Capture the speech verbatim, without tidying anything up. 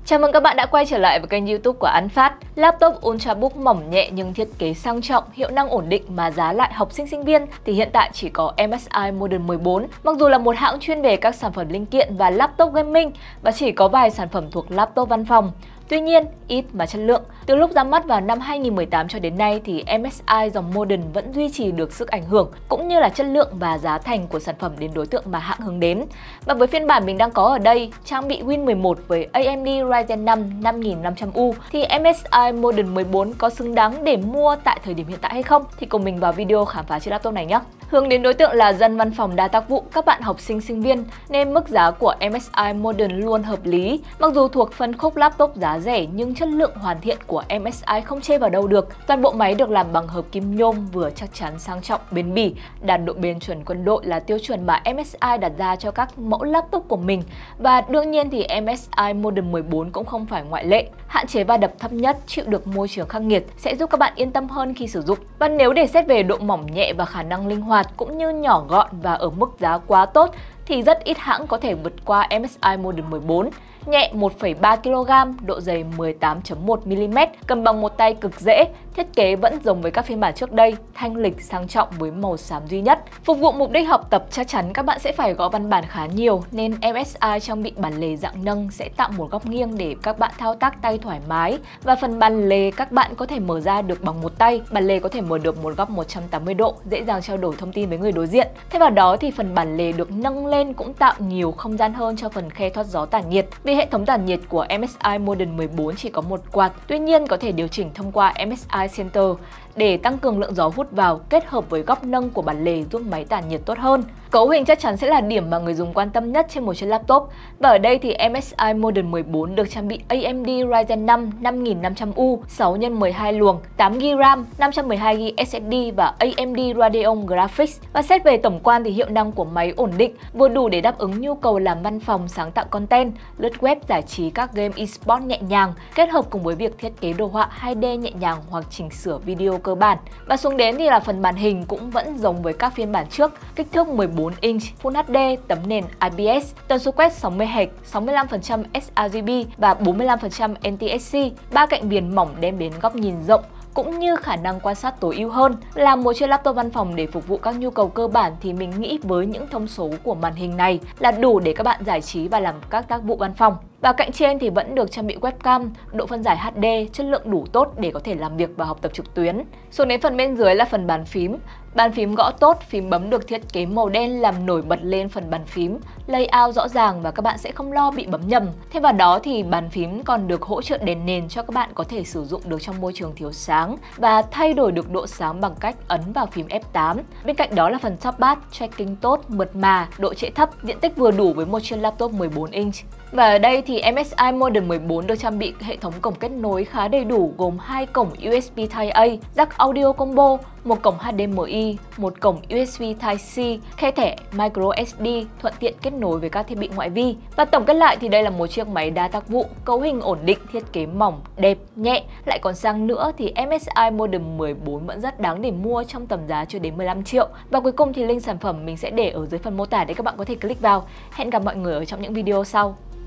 Chào mừng các bạn đã quay trở lại với kênh YouTube của An Phát. Laptop Ultrabook mỏng nhẹ nhưng thiết kế sang trọng, hiệu năng ổn định mà giá lại học sinh sinh viên thì hiện tại chỉ có em ét i Modern mười bốn. Mặc dù là một hãng chuyên về các sản phẩm linh kiện và laptop gaming và chỉ có vài sản phẩm thuộc laptop văn phòng. Tuy nhiên, ít mà chất lượng. Từ lúc ra mắt vào năm hai nghìn không trăm mười tám cho đến nay thì em ét i dòng Modern vẫn duy trì được sức ảnh hưởng cũng như là chất lượng và giá thành của sản phẩm đến đối tượng mà hãng hướng đến. Và với phiên bản mình đang có ở đây, trang bị Win mười một với a em đê Ryzen năm năm nghìn năm trăm U thì em ét i Modern mười bốn có xứng đáng để mua tại thời điểm hiện tại hay không? Thì cùng mình vào video khám phá chiếc laptop này nhé. Hướng đến đối tượng là dân văn phòng đa tác vụ, các bạn học sinh sinh viên nên mức giá của em ét i Modern luôn hợp lý. Mặc dù thuộc phân khúc laptop giá rẻ nhưng chất lượng hoàn thiện của em ét i không chê vào đâu được. Toàn bộ máy được làm bằng hợp kim nhôm vừa chắc chắn sang trọng bền bỉ, đạt độ bền chuẩn quân đội là tiêu chuẩn mà em ét i đặt ra cho các mẫu laptop của mình. Và đương nhiên thì em ét i Modern mười bốn cũng không phải ngoại lệ. Hạn chế va đập thấp nhất, chịu được môi trường khắc nghiệt sẽ giúp các bạn yên tâm hơn khi sử dụng. Và nếu để xét về độ mỏng nhẹ và khả năng linh hoạt cũng như nhỏ gọn và ở mức giá quá tốt thì rất ít hãng có thể vượt qua em ét i Modern mười bốn. Nhẹ một phẩy ba ki lô gam, độ dày mười tám phẩy một mi li mét, cầm bằng một tay cực dễ, thiết kế vẫn giống với các phiên bản trước đây, thanh lịch sang trọng với màu xám duy nhất. Phục vụ mục đích học tập chắc chắn các bạn sẽ phải gõ văn bản khá nhiều nên em ét i trang bị bản lề dạng nâng sẽ tạo một góc nghiêng để các bạn thao tác tay thoải mái và phần bản lề các bạn có thể mở ra được bằng một tay. Bản lề có thể mở được một góc một trăm tám mươi độ, dễ dàng trao đổi thông tin với người đối diện. Thêm vào đó thì phần bản lề được nâng lên cũng tạo nhiều không gian hơn cho phần khe thoát gió tản nhiệt. Vì hệ thống tản nhiệt của em ét i Modern mười bốn chỉ có một quạt, tuy nhiên có thể điều chỉnh thông qua em ét i Center để tăng cường lượng gió hút vào kết hợp với góc nâng của bản lề giúp máy tản nhiệt tốt hơn. Cấu hình chắc chắn sẽ là điểm mà người dùng quan tâm nhất trên một chiếc laptop. Và ở đây thì em ét i Modern mười bốn được trang bị a em đê Ryzen năm năm nghìn năm trăm U, sáu nhân mười hai luồng, tám gi ga bai RAM, năm trăm mười hai gi ga bai ét ét đê và a em đê Radeon Graphics. Và xét về tổng quan thì hiệu năng của máy ổn định, vừa đủ để đáp ứng nhu cầu làm văn phòng, sáng tạo content, lướt web, giải trí các game eSports nhẹ nhàng, kết hợp cùng với việc thiết kế đồ họa hai D nhẹ nhàng hoặc chỉnh sửa video cơ bản. Và xuống đến thì là phần màn hình cũng vẫn giống với các phiên bản trước, kích thước mười bốn inch, Full hát đê, tấm nền i pê ét, tần số quét sáu mươi héc, sáu mươi lăm phần trăm sRGB và bốn mươi lăm phần trăm en tê ét xê, ba cạnh viền mỏng đem đến góc nhìn rộng cũng như khả năng quan sát tối ưu hơn. Là một chiếc laptop văn phòng để phục vụ các nhu cầu cơ bản thì mình nghĩ với những thông số của màn hình này là đủ để các bạn giải trí và làm các tác vụ văn phòng. Và cạnh trên thì vẫn được trang bị webcam, độ phân giải hát đê, chất lượng đủ tốt để có thể làm việc và học tập trực tuyến. Xuống đến phần bên dưới là phần bàn phím. Bàn phím gõ tốt, phím bấm được thiết kế màu đen làm nổi bật lên phần bàn phím, layout rõ ràng và các bạn sẽ không lo bị bấm nhầm. Thêm vào đó thì bàn phím còn được hỗ trợ đèn nền cho các bạn có thể sử dụng được trong môi trường thiếu sáng và thay đổi được độ sáng bằng cách ấn vào phím ép tám. Bên cạnh đó là phần touchpad, tracking tốt, mượt mà, độ trễ thấp, diện tích vừa đủ với một chiếc laptop mười bốn inch. Và ở đây thì em ét i Modern mười bốn được trang bị hệ thống cổng kết nối khá đầy đủ gồm hai cổng u ét bê Type-A, jack audio combo, một cổng hát đê em i, một cổng u ét bê Type-C, khe thẻ micro ét đê thuận tiện kết nối với các thiết bị ngoại vi. Và tổng kết lại thì đây là một chiếc máy đa tác vụ, cấu hình ổn định, thiết kế mỏng, đẹp, nhẹ, lại còn sang nữa thì em ét i Modern mười bốn vẫn rất đáng để mua trong tầm giá chưa đến mười lăm triệu. Và cuối cùng thì link sản phẩm mình sẽ để ở dưới phần mô tả để các bạn có thể click vào. Hẹn gặp mọi người ở trong những video sau.